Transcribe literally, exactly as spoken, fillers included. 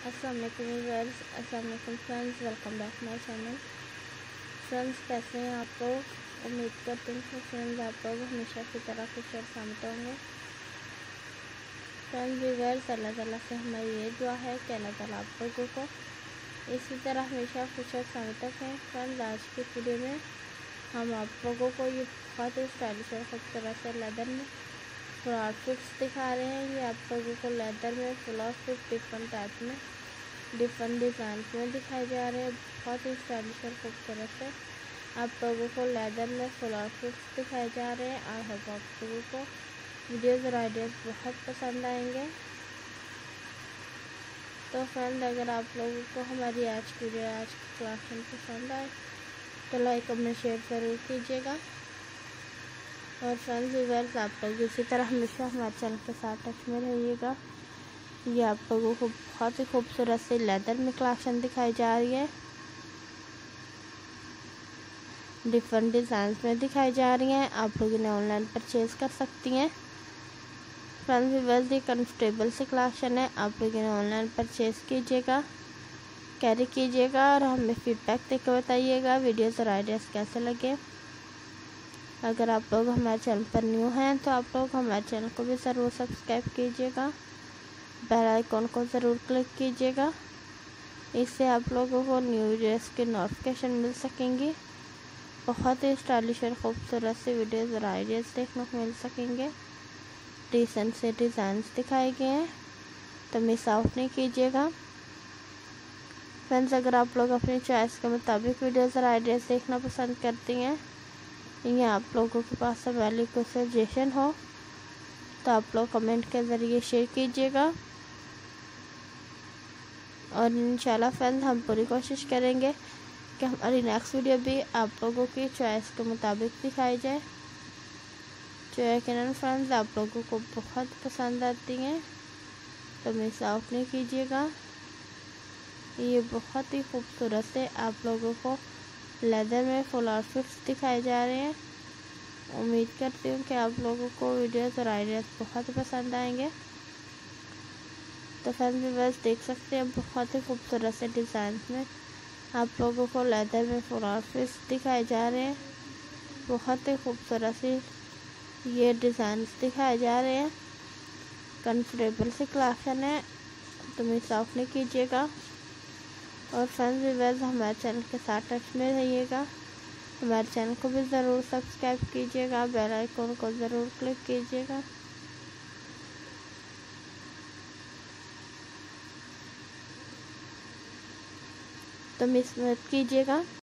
अस्सलाम वालेकुम व्यूअर्स, अस्सलाम वालेकुम friends, welcome back my channel. Friends कैसे हैं आप लोग? उम्मीद करती हूँ कि फ्रेंड्स आप लोग हमेशा की तरह खुश और सलामत होंगे। फ्रेंड्स व्यूअर्स, अल्लाह ताला से हमारी ये दुआ है कि अल्लाह ताला आप लोगों को इसी तरह हमेशा खुश और सलामत रखें। फ्रेंड्स आज की वीडियो में हम आप लोगों को ये बहुत ही स्टाइलिश और खूबसूरत से लेदर में फुल आउटफिट्स दिखा रहे हैं। ये आप लोगों को लेदर में फुल आउटफिट डिफरेंट टाइप में डिफरेंट डिज़ाइन में दिखाए जा रहे हैं। बहुत ही स्टाइलिश और खूबसूरत से आप लोगों को लेदर में फुल आउटफिट्स दिखाए जा रहे हैं। आई होप आप लोगों को वीडियोज़ और आइडियाज़ बहुत पसंद आएंगे। तो फ्रेंड अगर आप लोगों को हमारी आज की वीडियो आज की कलेक्शन पसंद आए तो लाइक कमेंट शेयर ज़रूर कीजिएगा। और फ्रेंड्स व्यूअर्स आप लोग इसी तरह हमेशा हमारे चैनल के साथ टच में रहिएगा। ये आप लोगों को बहुत ही खूबसूरत से लेदर में कलेक्शन दिखाई जा रही है, डिफरेंट डिज़ाइन में दिखाई जा रही हैं। आप लोग इन्हें ऑनलाइन परचेज़ कर सकती हैं। फ्रेंड्स व्यूअर्स ये कंफर्टेबल से कलेक्शन है, आप लोग इन्हें ऑनलाइन परचेज़ कीजिएगा, कैरी कीजिएगा और हमें फीडबैक देकर बताइएगा वीडियोज़ और आइडियाज़ कैसे लगे। अगर आप लोग हमारे चैनल पर न्यू हैं तो आप लोग हमारे चैनल को भी ज़रूर सब्सक्राइब कीजिएगा, बेल आइकॉन को ज़रूर क्लिक कीजिएगा। इससे आप लोगों को न्यू वीडियोज़ की नोटिफिकेशन मिल सकेंगी। बहुत ही स्टाइलिश और खूबसूरत से वीडियोज़ और आइडियाज़ देखने को मिल सकेंगे। डिसेंट से डिज़ाइंस दिखाए गए हैं, तो मिस आउट नहीं कीजिएगा। फ्रेंड्स अगर आप लोग अपनी चॉइस के मुताबिक वीडियोज़ और आइडियाज़ देखना पसंद करती हैं या आप लोगों के पास वाली कोई सजेशन हो तो आप लोग कमेंट के ज़रिए शेयर कीजिएगा। और इंशाल्लाह फ्रेंड्स हम पूरी कोशिश करेंगे कि हमारी नेक्स्ट वीडियो भी आप लोगों की चॉइस के मुताबिक दिखाई जाए, जो यकीनन फ्रेंड्स आप लोगों को बहुत पसंद आती हैं, तो मिस आउट नहीं कीजिएगा। ये बहुत ही खूबसूरत से आप लोगों को लेदर में फुल आउटफिट्स दिखाए जा रहे हैं। उम्मीद करती हूँ कि आप लोगों को वीडियोज़ और आइडियाज़ बहुत पसंद आएंगे। तो फ्रेंड्स व्यूअर्स देख सकते हैं बहुत ही खूबसूरत से डिज़ाइन में आप लोगों को लेदर में फुल आउटफिट्स दिखाए जा रहे हैं। बहुत ही खूबसूरत से ये डिज़ाइन दिखाए जा रहे हैं, कंफर्टेबल से कलेक्शन है, तो मिस आउट नहीं कीजिएगा। और फ्रेंड्स व्यूअर्स हमारे चैनल के साथ टच में रहिएगा, हमारे चैनल को भी ज़रूर सब्सक्राइब कीजिएगा, बेल आइकन को ज़रूर क्लिक कीजिएगा। तो मिस मत कीजिएगा।